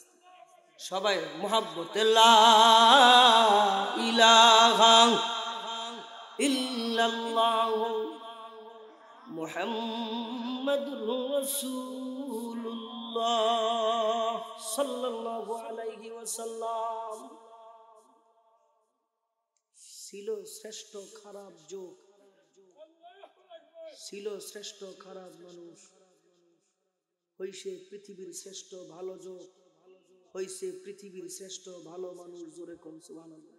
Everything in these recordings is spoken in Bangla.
সবাই মুহাব্বতে লা ইলাহা ইল্লাল্লাহু মুহাম্মাদুর রাসূলুল্লাহ সাল্লাল্লাহু আলাইহি ওয়াসাল্লাম। ছিল শ্রেষ্ঠ খারাপ যোগ, ছিল শ্রেষ্ঠ খারাপ মানুষ, হইছে পৃথিবীর শ্রেষ্ঠ ভালো যোগ, হইছে পৃথিবীর শ্রেষ্ঠ ভালো মানুষ। জোরে কোন সুবহানাল্লাহ।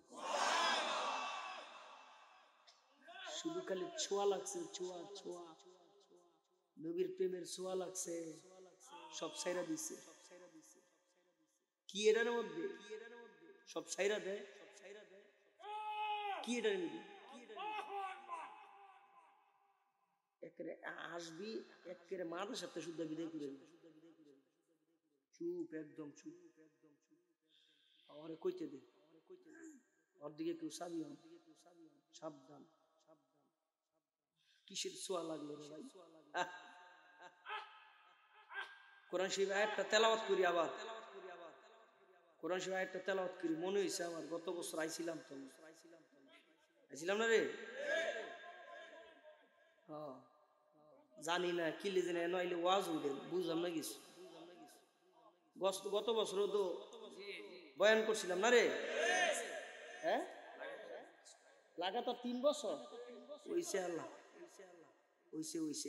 শুধু খালি ছোঁয়া লাগছে, ছোঁয়া ছোঁয়া, নবীর প্রেমের ছোঁয়া লাগছে, সব ছাইরা দিছে। কি এটার মধ্যে সব ছাইরা দেয়? কি এটার মধ্যে একেবারে আসবি, একেবারে মাথার সাথে শুদ্ধ বিদায় করে চুপ, একদম চুপ। ওরে কইতে দে, ওর দিকে কেউ চাবি হন, সাবধান। কিসের ছোঁয়া লাগলো রে ভাই? কোরআন শরীফ আয়াতটা তেলাওয়াত করি, আবার কোরআন শরীফ আয়াতটা তেলাওয়াত করি। মনে হইছে আমার গত বছর আইছিলাম তো, আইছিলাম না রে? হ্যাঁ, জানি না কি লেজে না আইলে ওয়াজ উঠেন, বুঝলাম না কিছু। গত বছরও তো বয়ান করছিলাম না রে? হ্যাঁ, লাগাতার 3 বছর হইছে। আল্লাহ হইছে হইছে,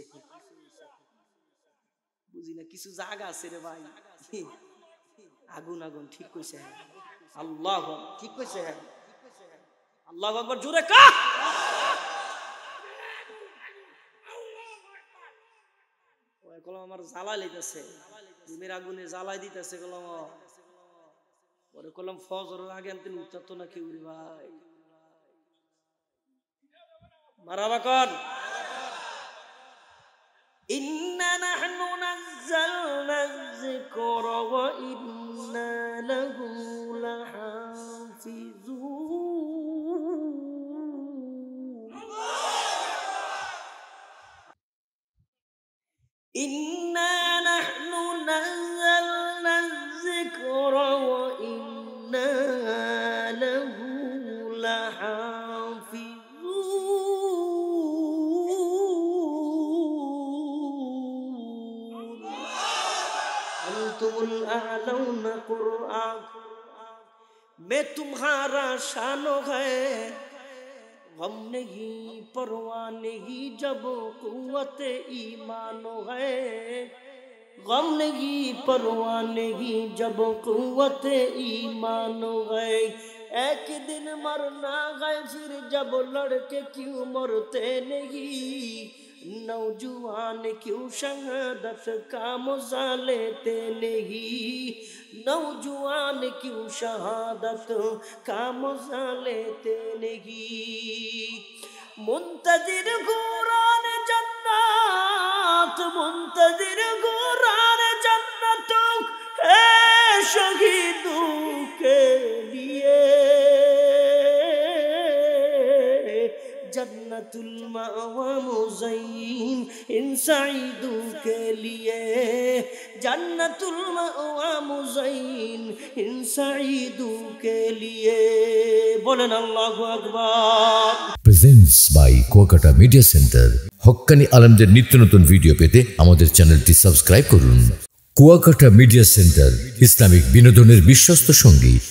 বুঝি না কিছু জায়গা আছে রে ভাই, আগুন আগুন। ঠিক কইছে, আল্লাহ ঠিক কইছে। আল্লাহু আকবার, জোরে কা। ওই কলম আমার জ্বালা লইতেছে, প্রেমের আগুনে জ্বালাই দিতেছে কলম। ওরে কলম ফজরের আগে আনতে উঠতো না কেউ রে ভাই। মারহাবা কর। ইন্না নাহনু নাযালনা যিকরা ওয়া ইন্না লাহু লাহাফিজুন। ইন্না নাহনু নাযালনা যিকরা ওয়া ইন্না লাহু লাহাফিজুন। कुरान में तुम्हारा शानो है, गम नहीं परवाह नहीं जब कुव्वत ईमान है, गम नहीं परवाह नहीं जब कुव्वत ईमान है। एक दिन मरना है फिर जब लड़के क्यों मरते नहीं, नौजवान क्यों शहादत का मजा लेते नहीं, नौजवान क्यों शहादत का मजा लेते नहीं। मुंतजिर गुरान जन्नत, मुंतजिर गुरान जन्नत है शहीदों के लिए, जन्नतुल मावा मुज़य्यिन इन सईदों के लिए, जन्नतुल मावा मुज़य्यिन इन सईदों के लिए। बोलें अल्लाहु আকবার। Presents by Kuakata media centre. হক্কানি আলেমদের নিত্য নতুন ভিডিও পেতে আমাদের চ্যানেলটি সাবস্ক্রাইব করুন। কুয়াকাটা মিডিয়া সেন্টার, ইসলামিক বিনোদনের বিশ্বস্ত সঙ্গী।